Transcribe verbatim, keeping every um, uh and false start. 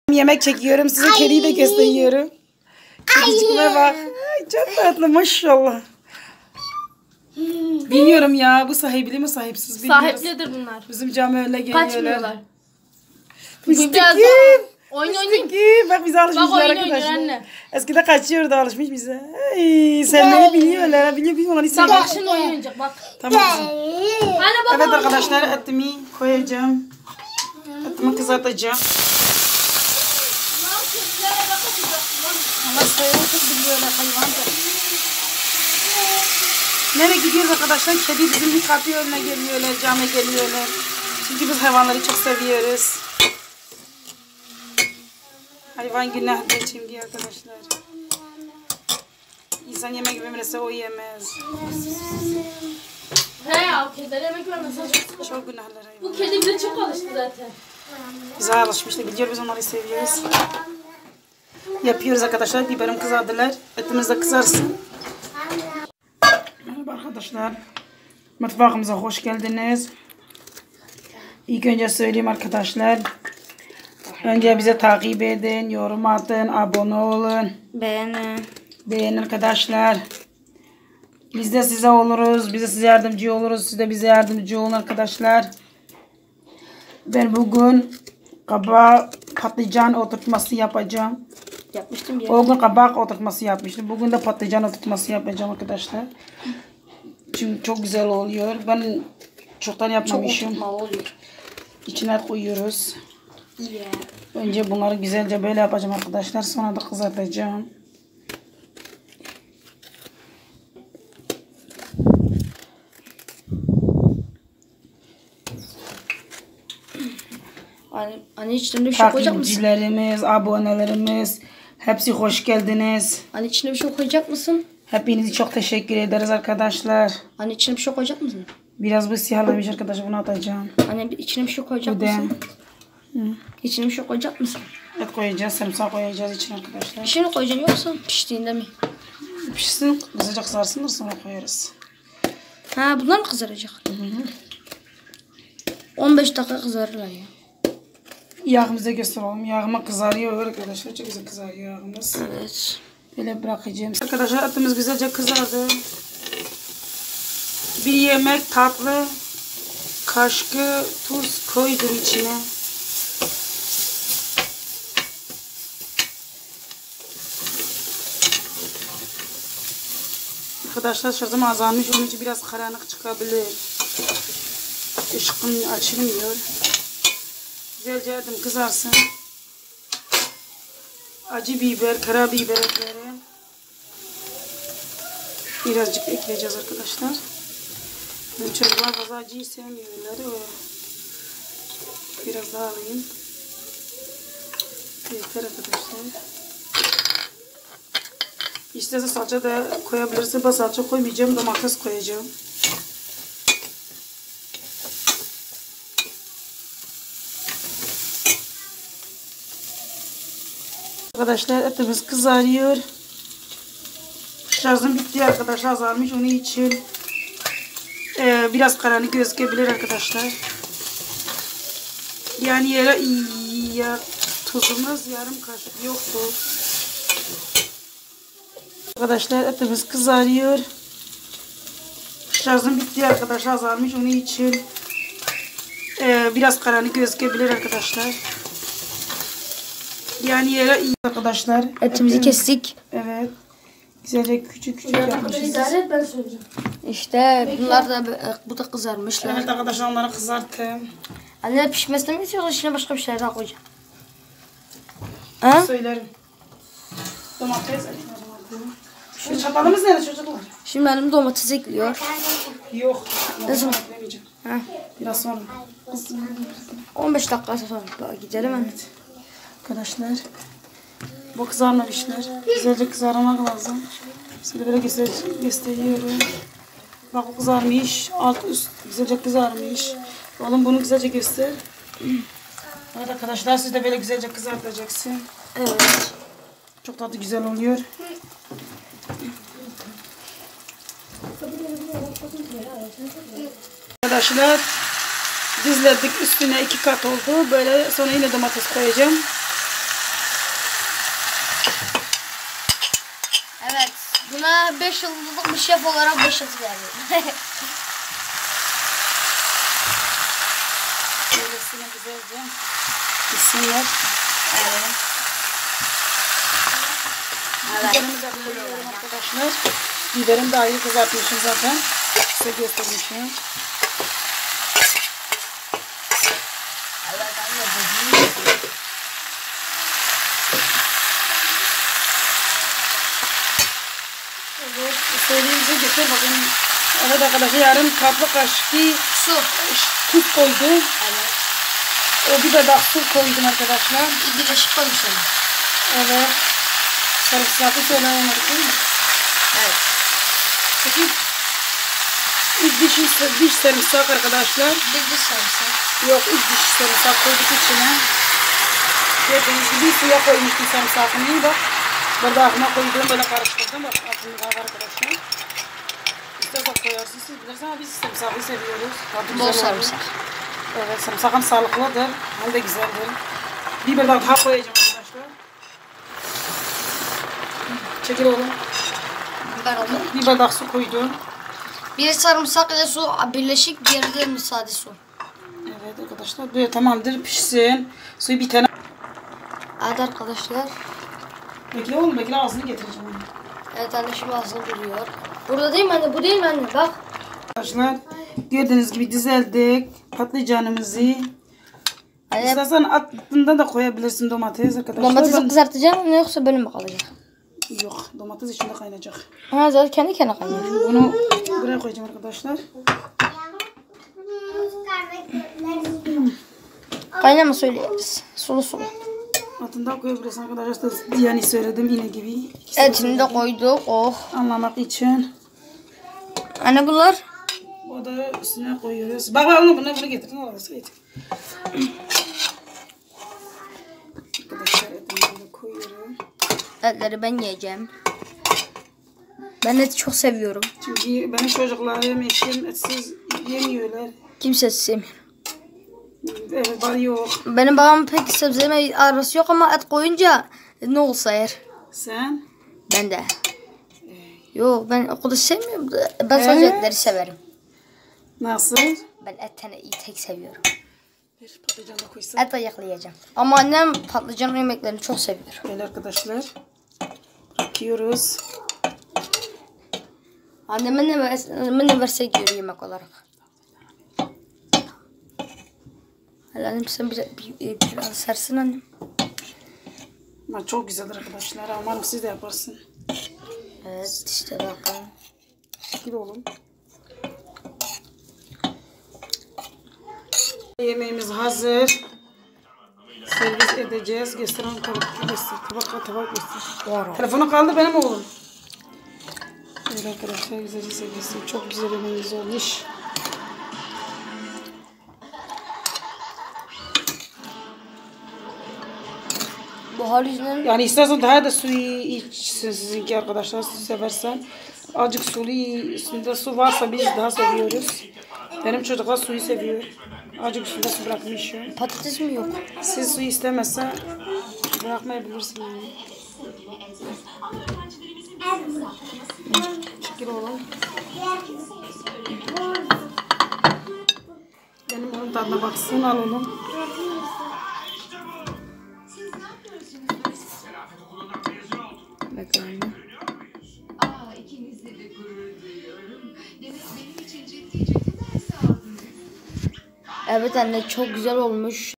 Yemek çekiyorum. Size kediyi de gösteriyorum. Kedicikime bak. Ay, çok tatlı maşallah. Bilmiyorum ya, bu sahipli mi sahipsiz bilmiyoruz. Sahiplidir bunlar. Bizim cami öyle geliyorlar. Kaçmıyorlar. Müstiki. Oyun oynayayım. Müstiki. Bak bize alışmışlar Bak oyun arkadaşlar. oynuyor anne. Eskide kaçıyordu, alışmış bize. Ay, sevmeyi biliyorlar. Biliyor biliyor onları Bak seviyor. bak şimdi oyun oynayacak bak. Tamam. Anne baba. Evet arkadaşlar, etimi koyacağım. Etimi kızartacağım. Ama sayılı çok biliyorlar hayvan. Nereye gidiyoruz arkadaşlar? Kedi bizim bir kapı önüne geliyorlar, cama geliyorlar. Çünkü biz hayvanları çok seviyoruz. Hayvan günah geçim diye arkadaşlar. İnsan yemek vermezse o yemez. He ya kediler yemek vermezse çok, çok günahlar hayvan. Bu kedi bize çok alıştı zaten. Bize alışmıştı, biliyor biz onları seviyoruz. Yapıyoruz arkadaşlar, biberim kızardılar. Etimiz de kızarsın. Merhaba arkadaşlar. Mutfağımıza hoş geldiniz. İlk önce söyleyeyim arkadaşlar. Önce bize takip edin, yorum atın, abone olun. Beğenin. Beğenin arkadaşlar. Biz de size oluruz. Biz de size yardımcı oluruz. Siz de bize yardımcı olun arkadaşlar. Ben bugün kabak patlıcan oturtması yapacağım. Yapmıştım ya. O gün kabak oturtması yapmıştım. Bugün de patlıcan oturtması yapacağım arkadaşlar. Çünkü çok güzel oluyor. Ben çoktan yapmamışım. Çok oturtmalı oluyor. İçine koyuyoruz. Yeah. Önce bunları güzelce böyle yapacağım arkadaşlar. Sonra da kızartacağım. Anne, anne içinde bir şey koyacak mısın? Takipçilerimiz, abonelerimiz hepsi hoş geldiniz. Anne içine bir şey koyacak mısın? Hepinizi çok teşekkür ederiz arkadaşlar. Anne içine bir şey koyacak mısın? Biraz bu siyahlamış arkadaşlar, bunu atacağım. Anne içine bir şey koyacak Bu da. mısın? Hı. İçine bir şey koyacak mısın? Et koyacağız, sarımsak koyacağız içine arkadaşlar. Şimdi koyacaksın yoksa piştiğinde mi? Pişsin, güzelce kızarsın, sonra koyarız. Ha bunlar mı kızaracak? Hı hı. on beş dakika kızarırlar ya. Yağımızı gösterelim. Yağıma kızarıyor arkadaşlar. Çok güzel kızarıyor yağımız. Evet. Böyle bırakacağım. Arkadaşlar etimiz güzelce kızardı. Bir yemek tatlı kaşığı tuz koydum içine. Arkadaşlar şarjım azalmış. Onun için biraz karanlık çıkabilir. Işıkım açılmıyor. Güzelce etim kızarsın. Acı biber, karabiber ekleri. Birazcık ekleyeceğiz arkadaşlar. Çocuklar fazla acıyı sevmiyorlar. Biraz daha alayım. Yeter arkadaşlar. İsterse salça da koyabilirsin. Ben salça koymayacağım. Domates koyacağım. Arkadaşlar etimiz kızarıyor. Şarjım bitti arkadaşlar, azalmış. Onun için e, biraz karanlık gözükebilir arkadaşlar. Yani yere ya, tuzumuz yarım kaşık yoktu. Arkadaşlar etimiz kızarıyor. Şarjım bitti arkadaşlar, azalmış. Onun için e, biraz karanlık gözükebilir arkadaşlar. Yani yere iyi arkadaşlar. Etimizi evet. Kestik. Evet. Güzelce küçük küçük yapmışız. Ben söyleyeceğim. İşte bunlar da bu da kızarmışlar. Evet arkadaşlar, onları kızarttım. Anne pişmesini mi istiyorsun? İçine başka bir şeyler daha koyacağım. Ha? Söylerim. Domates. Şu çatalımız nerede çocuklar? Şimdi benim domates ekliyor. Yok. Ne zaman? Ha? Biraz sonra. on beş dakika sonra gidelim. Evet. Arkadaşlar. Bu kızarmamışlar. Güzelce kızarmak lazım. Size böyle göster gösteriyorum. Bak o kızarmış. Alt üst güzelce kızarmış. Oğlum bunu güzelce göster. Evet arkadaşlar, siz de böyle güzelce kızartacaksın. Evet. Çok tadı güzel oluyor. kendime beş yıldızlık bir şef olarak beş yıldız veriyorum. Böylesine güzelce pişsinler. Evet. Biberimi de koyuyorum arkadaşlar. Biberimi de ayrı kızartmışım zaten. Size göstermişim. Evet anne. Evet, söyleyince getir bakın. Evet arkadaşlar, yarım tatlı kaşığı Su. tuz koydum. Evet. O bir bardak su koydum arkadaşlar. Bir kaşık koymuşum. Evet. Sarımsaklı söylemedik değil mi? Evet. Peki üç diş, diş sarımsak arkadaşlar. Bir diş sarımsak. Yok, üç diş sarımsak koyduk içine. Gördüğünüz gibi suya koymuştum sarımsakını. Bak bardağıma koydum, böyle karıştırdım. Bak altını var arkadaşlar. İstersen koyarsınız, siz bilirsiniz ama biz sarımsaklı seviyoruz. Tadı Bol güzel sarımsak. olur. Evet, sarımsak hem sağlıklıdır hem de güzeldir. Bir bardak daha koyacağım arkadaşlar. Çekil oğlum. Biber aldım. Bir bardak su koydum. Bir sarımsak ile su birleşik, diğeri de sade su. Evet arkadaşlar, böyle tamamdır, pişsin. Suyu bir tane. Evet arkadaşlar. Bekle oğlum, bekle, ağzını getireceğim onu. Evet anne şimdi ağzını duruyor. Burada değil mi anne? Bu değil mi anne? Bak. Arkadaşlar gördüğünüz gibi dizeldik patlıcanımızı. Anne İstersen altından da koyabilirsin domates arkadaşlar. domatesi Ben- kızartacağım mı yoksa böyle mi kalacak? Yok, domates içinde kaynayacak. Ha zaten kendi kendine kaynıyor. Bunu buraya koyacağım arkadaşlar. Kaynama söyleyeriz. Sulu sulu. Altından koyabilirsin arkadaşlar. Yani söyledim yine gibi. Etini de koyduk. Oh. Anlamak için. Anne bunlar? O da üstüne koyuyoruz. Bak bak onu bunu bunu getirin. Orası getir. Arkadaşlar etini de koyuyorum. Etleri ben yiyeceğim. Ben eti çok seviyorum. Çünkü benim çocuklarım eşim etsiz yemiyorlar. Kimse sevmiyor. Evet, var yok. Benim babam pek sebzeme arası yok ama et koyunca ne olsa yer. Sen? Ben de. Yok ben o kadar sevmiyorum. da Ben sadece Evet. etleri severim. Nasıl? Ben etten iyi tek seviyorum. Bir patlıcan da koysan. Et ayaklayacağım. Ama annem patlıcan yemeklerini çok seviyor. Böyle arkadaşlar. Bırakıyoruz. Anneme ne, vers anneme ne versek yiyor yemek olarak. Hadi annem sen bir, bir, bir, biraz sersin annem. Ama çok güzeldir arkadaşlar. Umarım siz de yaparsın. Evet işte bakın. Gel oğlum. Yemeğimiz hazır. Servis edeceğiz. Gösterelim tabak. Göster. Tabak tabak göster. Var. Telefonu kaldı benim oğlum. Evet arkadaşlar, güzelce servisi. Çok güzel yemeğimiz olmuş. Buhar yüzünden Yani istersen daha da suyu içsin sizinki arkadaşlar, siz seversen. Azıcık sulu, üstünde su varsa biz daha seviyoruz. Benim çocuklar suyu seviyor. Azıcık üstünde su bırakmışım. patates mi yok? Siz suyu istemezse bırakmayabilirsiniz. Çekil oğlum. Benim onun tadına baksın, al oğlum. Bakın anne. Evet anne çok güzel olmuş.